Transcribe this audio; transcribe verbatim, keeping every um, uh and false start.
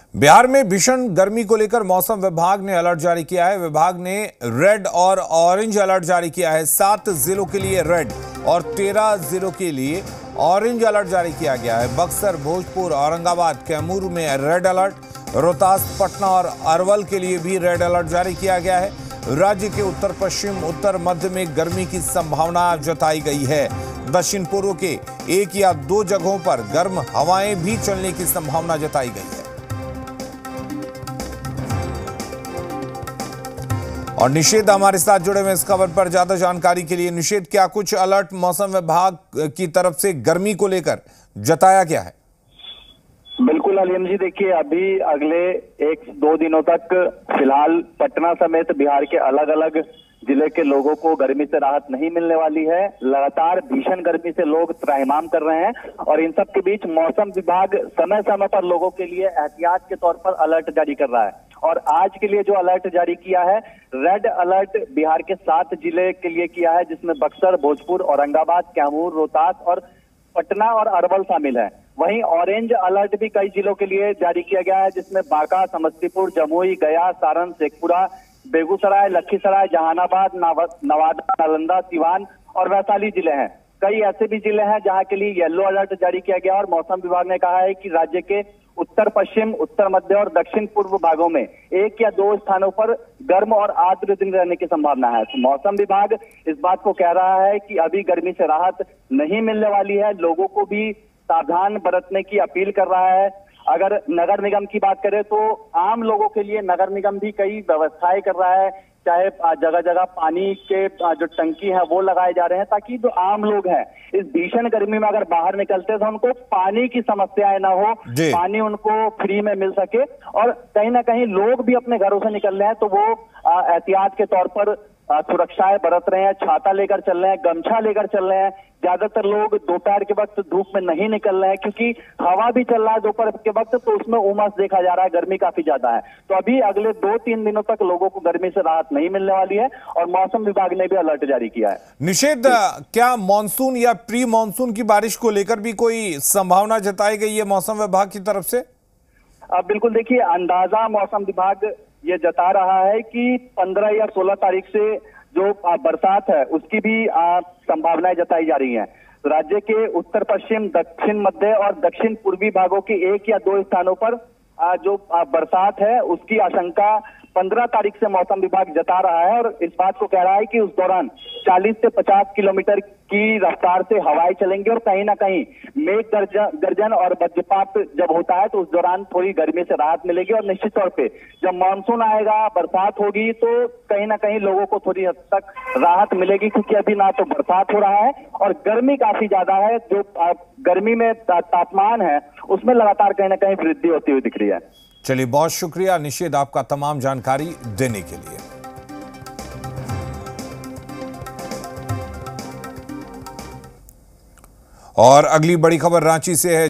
बिहार में भीषण गर्मी को लेकर मौसम विभाग ने अलर्ट जारी किया है। विभाग ने रेड और ऑरेंज अलर्ट जारी किया है। सात जिलों के लिए रेड और तेरह जिलों के लिए ऑरेंज अलर्ट जारी किया गया है। बक्सर, भोजपुर, औरंगाबाद, कैमूर में रेड अलर्ट, रोहतास, पटना और अरवल के लिए भी रेड अलर्ट जारी किया गया है। राज्य के उत्तर पश्चिम, उत्तर मध्य में गर्मी की संभावना जताई गई है। दक्षिण पूर्व के एक या दो जगहों पर गर्म हवाएं भी चलने की संभावना जताई गई है। और निषेध हमारे साथ जुड़े हुए इस खबर पर ज्यादा जानकारी के लिए। निषेध, क्या कुछ अलर्ट मौसम विभाग की तरफ से गर्मी को लेकर जताया गया है? बिल्कुल अलीम जी, देखिए अभी अगले एक दो दिनों तक फिलहाल पटना समेत बिहार के अलग अलग जिले के लोगों को गर्मी से राहत नहीं मिलने वाली है। लगातार भीषण गर्मी से लोग त्राहिमाम कर रहे हैं और इन सब के बीच मौसम विभाग समय समय पर लोगों के लिए एहतियात के तौर पर अलर्ट जारी कर रहा है। और आज के लिए जो अलर्ट जारी किया है, रेड अलर्ट बिहार के सात जिले के लिए किया है, जिसमें बक्सर, भोजपुर, औरंगाबाद, कैमूर, रोहतास और पटना और अरवल शामिल है। वहीं ऑरेंज अलर्ट भी कई जिलों के लिए जारी किया गया है, जिसमें बांका, समस्तीपुर, जमुई, गया, सारण, शेखपुरा, बेगूसराय, लखीसराय, जहानाबाद, नवादा, नालंदा, सिवान और वैशाली जिले हैं। कई ऐसे भी जिले हैं जहां के लिए येलो अलर्ट जारी किया गया और मौसम विभाग ने कहा है कि राज्य के उत्तर पश्चिम, उत्तर मध्य और दक्षिण पूर्व भागों में एक या दो स्थानों पर गर्म और आर्द्र दिन रहने की संभावना है। तो मौसम विभाग इस बात को कह रहा है कि अभी गर्मी से राहत नहीं मिलने वाली है। लोगों को भी सावधान बरतने की अपील कर रहा है। अगर नगर निगम की बात करें तो आम लोगों के लिए नगर निगम भी कई व्यवस्थाएं कर रहा है, चाहे जगह जगह पानी के जो टंकी है वो लगाए जा रहे हैं, ताकि जो आम लोग हैं इस भीषण गर्मी में अगर बाहर निकलते हैं तो उनको पानी की समस्याएं ना हो, पानी उनको फ्री में मिल सके। और कहीं ना कहीं लोग भी अपने घरों से निकल रहे हैं तो वो एहतियात के तौर पर सुरक्षाएं बरत रहे हैं, छाता लेकर चल रहे हैं, गमछा लेकर चल रहे हैं। ज्यादातर लोग दोपहर के वक्त धूप में नहीं निकल रहे हैं क्योंकि हवा भी चल रहा है दोपहर के वक्त, तो उसमें उमस देखा जा रहा है, गर्मी काफी ज्यादा है। तो अभी अगले दो तीन दिनों तक लोगों को गर्मी से राहत नहीं मिलने वाली है और मौसम विभाग ने भी अलर्ट जारी किया है। निषेध, क्या मानसून या प्री मानसून की बारिश को लेकर भी कोई संभावना जताई गई है मौसम विभाग की तरफ से? अब बिल्कुल देखिए, अंदाजा मौसम विभाग ये जता रहा है कि पंद्रह या सोलह तारीख से जो बरसात है उसकी भी संभावनाएं जताई जा रही हैं। राज्य के उत्तर पश्चिम, दक्षिण मध्य और दक्षिण पूर्वी भागों के एक या दो स्थानों पर जो बरसात है उसकी आशंका पंद्रह तारीख से मौसम विभाग जता रहा है और इस बात को कह रहा है कि उस दौरान चालीस से पचास किलोमीटर की रफ्तार से हवाएं चलेंगी और कहीं ना कहीं मेघ गर्जन गर्जन और वज्रपात जब होता है तो उस दौरान थोड़ी गर्मी से राहत मिलेगी। और निश्चित तौर पे जब मानसून आएगा, बरसात होगी, तो कहीं ना कहीं लोगों को थोड़ी हद तक राहत मिलेगी, क्योंकि अभी ना तो बरसात हो रहा है और गर्मी काफी ज्यादा है। जो गर्मी में तापमान है उसमें लगातार कहीं ना कहीं वृद्धि होती हुई दिख रही है। चलिए, बहुत शुक्रिया निषेध आपका तमाम जानकारी देने के लिए। और अगली बड़ी खबर रांची से है।